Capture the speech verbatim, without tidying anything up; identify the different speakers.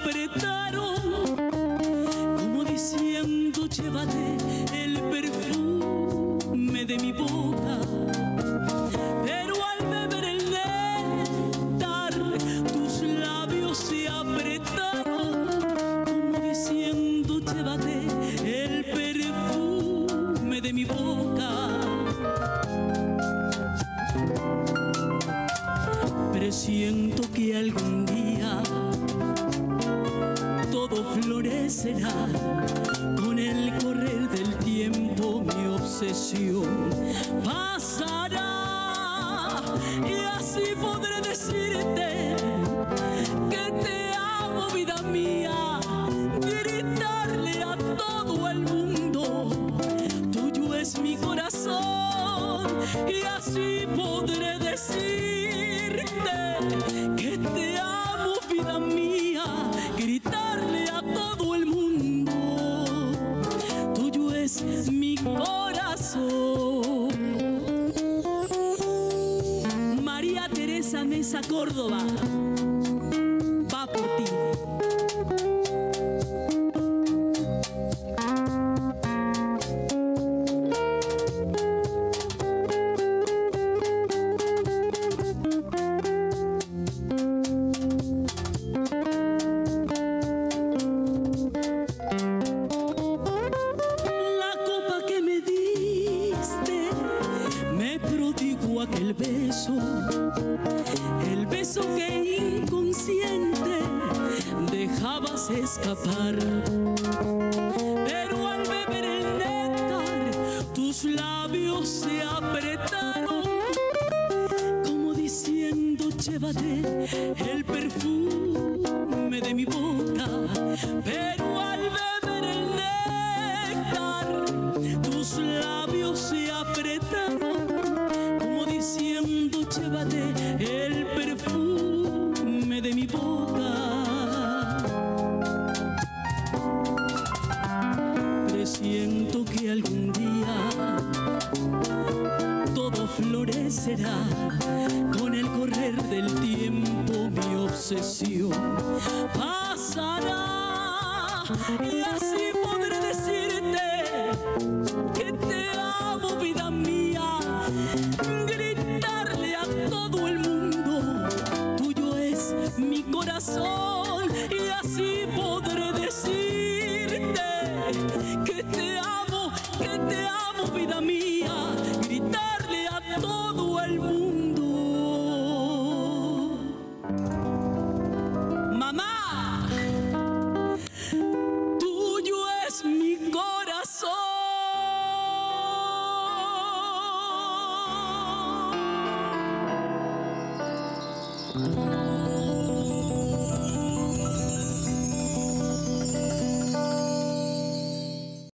Speaker 1: apretaron, como diciendo llévate el perfume de mi boca. Pero al beber el néctar tus labios se apretaron, como diciendo llévate el perfume de mi boca. Presiento que algún día todo florecerá, con el correr del tiempo mi obsesión pasará, y así podré decirte que te amo, vida mía, gritarle a todo el mundo tuyo es mi corazón, y así podré decirte que te amo, vida mía, gritarle a todo el mundo tuyo es mi corazón. María Teresa Mesa Córdoba va por ti. Aquel beso, el beso que inconsciente dejabas escapar, pero al beber el néctar tus labios se apretaron, como diciendo llévate el perfume de mi boca. Pero al beber el néctar tus labios se apretaron, diciendo llévate el perfume de mi boca. Presiento que algún día todo florecerá, con el correr del tiempo mi obsesión pasará, y así podré decirte que te amo, vida mía, gritarle a todo el mundo tuyo es mi corazón, y así podré decir